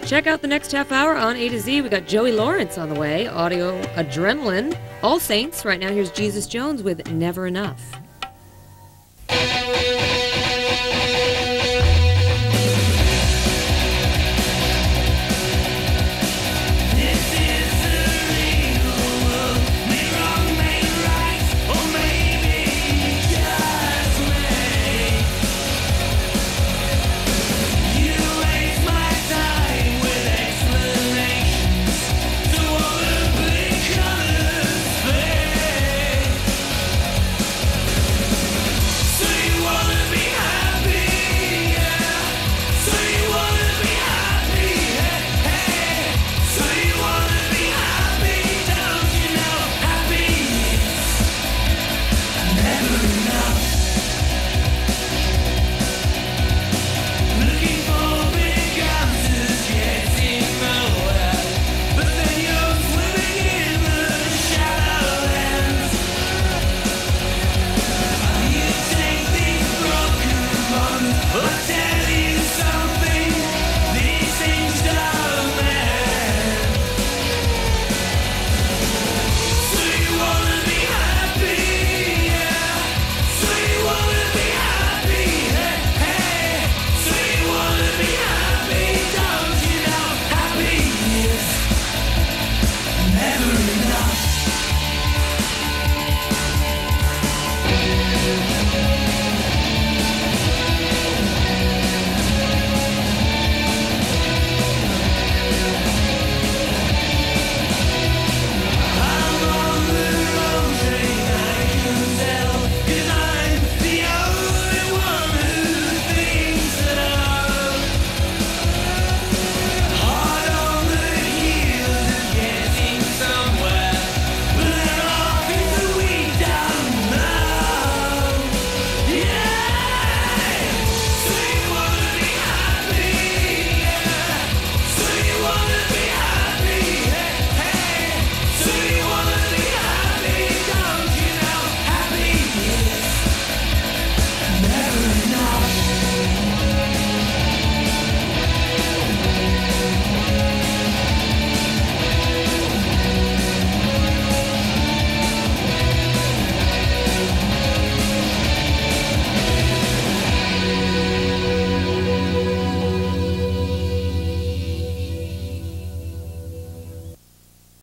Check out the next half hour on A to Z. We got Joey Lawrence on the way, Audio Adrenaline, All Saints. Right now, here's Jesus Jones with Never Enough.